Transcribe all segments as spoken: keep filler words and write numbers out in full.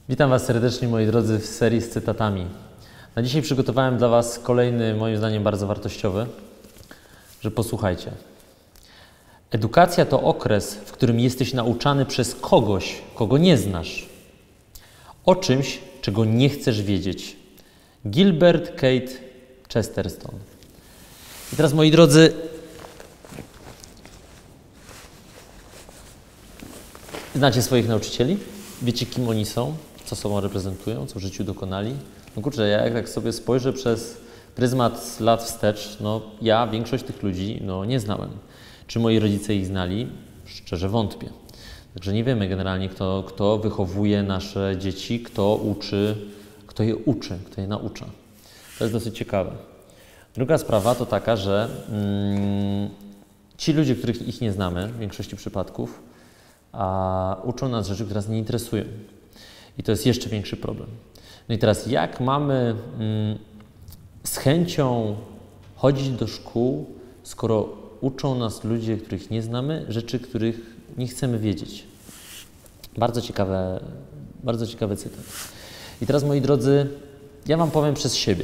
Witam Was serdecznie, moi drodzy, w serii z cytatami. Na dzisiaj przygotowałem dla Was kolejny, moim zdaniem, bardzo wartościowy, że posłuchajcie. Edukacja to okres, w którym jesteś nauczany przez kogoś, kogo nie znasz, o czymś, czego nie chcesz wiedzieć. Gilbert Keith Chesterton. I teraz, moi drodzy, znacie swoich nauczycieli? Wiecie, kim oni są? Co sobą reprezentują? Co w życiu dokonali? No kurczę, ja jak tak sobie spojrzę przez pryzmat lat wstecz, no ja większość tych ludzi no, nie znałem. Czy moi rodzice ich znali? Szczerze wątpię. Także nie wiemy generalnie, kto, kto wychowuje nasze dzieci, kto uczy, kto je uczy, kto je naucza. To jest dosyć ciekawe. Druga sprawa to taka, że mm, ci ludzie, których ich nie znamy w większości przypadków, a uczą nas rzeczy, które nas nie interesują. I to jest jeszcze większy problem. No i teraz jak mamy mm, z chęcią chodzić do szkół, skoro uczą nas ludzie, których nie znamy, rzeczy, których nie chcemy wiedzieć. Bardzo ciekawe, bardzo ciekawy cytat. I teraz, moi drodzy, ja Wam powiem przez siebie.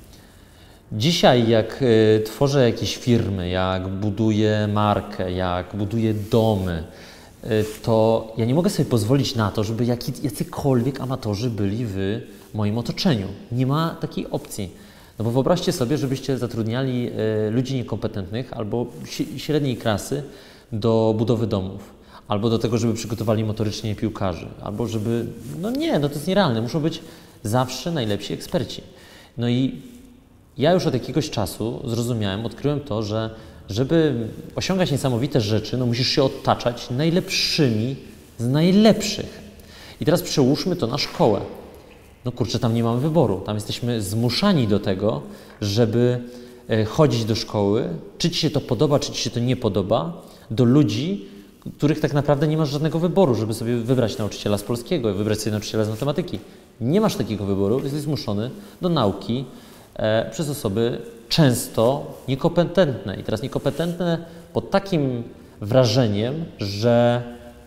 Dzisiaj, jak y, tworzę jakieś firmy, jak buduję markę, jak buduję domy, y, to ja nie mogę sobie pozwolić na to, żeby jaki, jacykolwiek amatorzy byli w moim otoczeniu. Nie ma takiej opcji. No bo wyobraźcie sobie, żebyście zatrudniali y, ludzi niekompetentnych albo średniej klasy do budowy domów, albo do tego, żeby przygotowali motorycznie piłkarzy, albo żeby... No nie, no to jest nierealne. Muszą być zawsze najlepsi eksperci. No i ja już od jakiegoś czasu zrozumiałem, odkryłem to, że żeby osiągać niesamowite rzeczy, no musisz się otaczać najlepszymi z najlepszych. I teraz przełóżmy to na szkołę. No kurczę, tam nie mamy wyboru. Tam jesteśmy zmuszani do tego, żeby chodzić do szkoły, czy Ci się to podoba, czy Ci się to nie podoba, do ludzi, których tak naprawdę nie masz żadnego wyboru, żeby sobie wybrać nauczyciela z polskiego, wybrać sobie nauczyciela z matematyki. Nie masz takiego wyboru, jesteś zmuszony do nauki e, przez osoby często niekompetentne. I teraz niekompetentne pod takim wrażeniem, że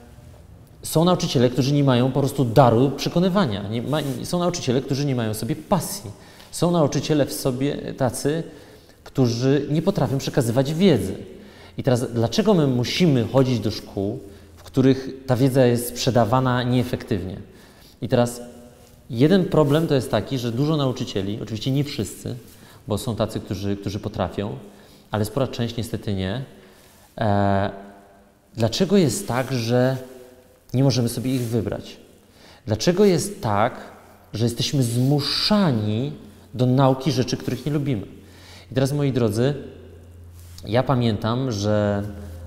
są nauczyciele, którzy nie mają po prostu daru przekonywania. Nie ma, są nauczyciele, którzy nie mają w sobie pasji. Są nauczyciele w sobie tacy, którzy nie potrafią przekazywać wiedzy. I teraz dlaczego my musimy chodzić do szkół, w których ta wiedza jest sprzedawana nieefektywnie? I teraz jeden problem to jest taki, że dużo nauczycieli, oczywiście nie wszyscy, bo są tacy, którzy, którzy potrafią, ale spora część niestety nie. E, dlaczego jest tak, że nie możemy sobie ich wybrać? Dlaczego jest tak, że jesteśmy zmuszani do nauki rzeczy, których nie lubimy? I teraz, moi drodzy, ja pamiętam, że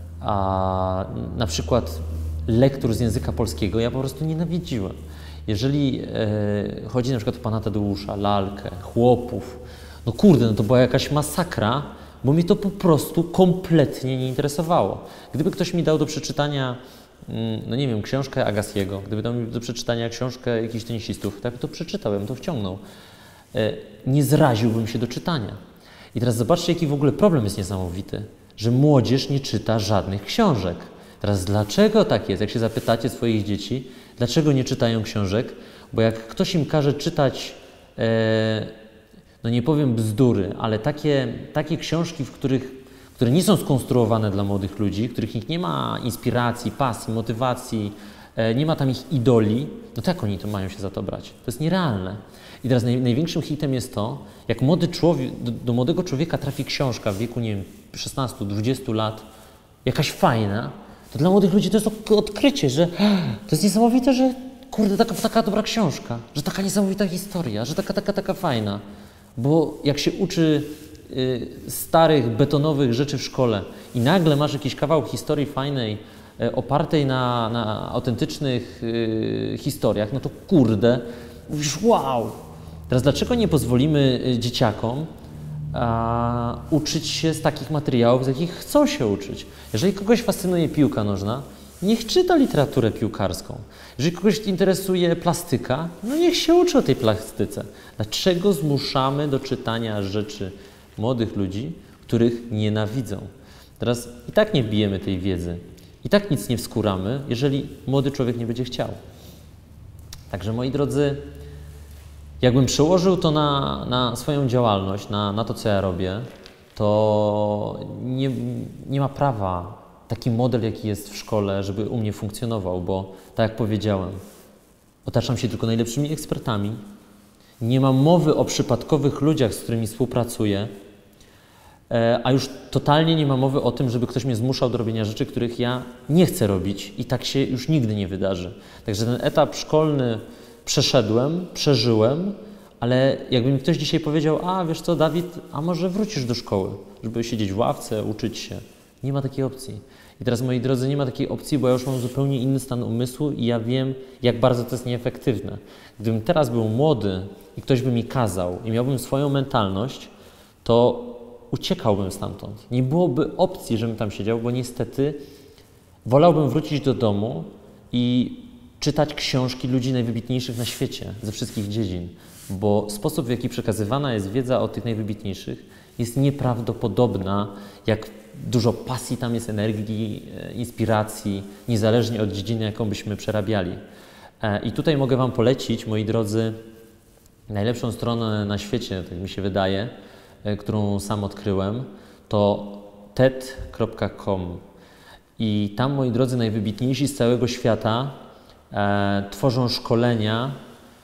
a, na przykład lektur z języka polskiego ja po prostu nienawidziłem. Jeżeli e, chodzi na przykład o pana Tadeusza, lalkę, chłopów, no kurde, no to była jakaś masakra, bo mnie to po prostu kompletnie nie interesowało. Gdyby ktoś mi dał do przeczytania, no nie wiem, książkę Agassiego, gdyby dał mi do przeczytania książkę jakichś tenisistów, tak to przeczytał, ja bym to wciągnął. E, nie zraziłbym się do czytania. I teraz zobaczcie, jaki w ogóle problem jest niesamowity, że młodzież nie czyta żadnych książek. Teraz dlaczego tak jest? Jak się zapytacie swoich dzieci, dlaczego nie czytają książek? Bo jak ktoś im każe czytać, e, no nie powiem bzdury, ale takie, takie książki, w których, które nie są skonstruowane dla młodych ludzi, w których nikt nie ma inspiracji, pasji, motywacji, e, nie ma tam ich idoli, no to jak oni to mają się za to brać? To jest nierealne. I teraz naj, największym hitem jest to, jak młody człowiek, do, do młodego człowieka trafi książka w wieku, nie wiem, szesnastu, dwudziestu lat, jakaś fajna, to dla młodych ludzi to jest odkrycie, że to jest niesamowite, że kurde, taka, taka dobra książka, że taka niesamowita historia, że taka, taka, taka fajna. Bo jak się uczy y, starych, betonowych rzeczy w szkole i nagle masz jakiś kawał historii fajnej, y, opartej na, na autentycznych y, historiach, no to kurde, mówisz wow. Teraz dlaczego nie pozwolimy dzieciakom a, uczyć się z takich materiałów, z jakich chcą się uczyć? Jeżeli kogoś fascynuje piłka nożna, niech czyta literaturę piłkarską. Jeżeli kogoś interesuje plastyka, no niech się uczy o tej plastyce. Dlaczego zmuszamy do czytania rzeczy młodych ludzi, których nienawidzą? Teraz i tak nie wbijemy tej wiedzy, i tak nic nie wskóramy, jeżeli młody człowiek nie będzie chciał. Także moi drodzy, jakbym przełożył to na, na swoją działalność, na, na to, co ja robię, to nie, nie ma prawa taki model, jaki jest w szkole, żeby u mnie funkcjonował, bo tak jak powiedziałem, otaczam się tylko najlepszymi ekspertami, nie mam mowy o przypadkowych ludziach, z którymi współpracuję, a już totalnie nie ma mowy o tym, żeby ktoś mnie zmuszał do robienia rzeczy, których ja nie chcę robić i tak się już nigdy nie wydarzy. Także ten etap szkolny przeszedłem, przeżyłem, ale jakby mi ktoś dzisiaj powiedział, a wiesz co, Dawid, a może wrócisz do szkoły, żeby siedzieć w ławce, uczyć się. Nie ma takiej opcji. I teraz, moi drodzy, nie ma takiej opcji, bo ja już mam zupełnie inny stan umysłu i ja wiem, jak bardzo to jest nieefektywne. Gdybym teraz był młody i ktoś by mi kazał i miałbym swoją mentalność, to uciekałbym stamtąd. Nie byłoby opcji, żebym tam siedział, bo niestety wolałbym wrócić do domu i czytać książki ludzi najwybitniejszych na świecie, ze wszystkich dziedzin, bo sposób, w jaki przekazywana jest wiedza o tych najwybitniejszych, jest nieprawdopodobna, jak dużo pasji tam jest, energii, inspiracji, niezależnie od dziedziny, jaką byśmy przerabiali. I tutaj mogę Wam polecić, moi drodzy, najlepszą stronę na świecie, tak mi się wydaje, którą sam odkryłem, to ted kropka com. I tam, moi drodzy, najwybitniejsi z całego świata e, tworzą szkolenia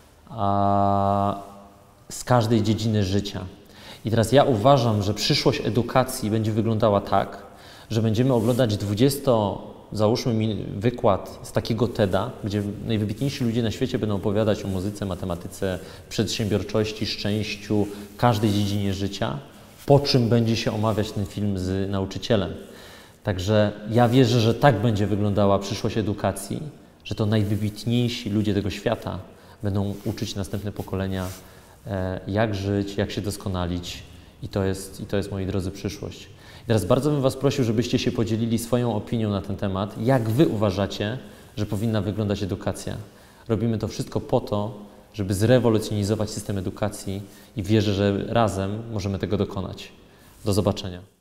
a, z każdej dziedziny życia. I teraz ja uważam, że przyszłość edukacji będzie wyglądała tak, że będziemy oglądać dwudziesto, załóżmy mi wykład z takiego TEDa, gdzie najwybitniejsi ludzie na świecie będą opowiadać o muzyce, matematyce, przedsiębiorczości, szczęściu, każdej dziedzinie życia, po czym będzie się omawiać ten film z nauczycielem. Także ja wierzę, że tak będzie wyglądała przyszłość edukacji, że to najwybitniejsi ludzie tego świata będą uczyć następne pokolenia, jak żyć, jak się doskonalić. I to jest, i to jest, moi drodzy, przyszłość. I teraz bardzo bym Was prosił, żebyście się podzielili swoją opinią na ten temat. Jak Wy uważacie, że powinna wyglądać edukacja? Robimy to wszystko po to, żeby zrewolucjonizować system edukacji i wierzę, że razem możemy tego dokonać. Do zobaczenia.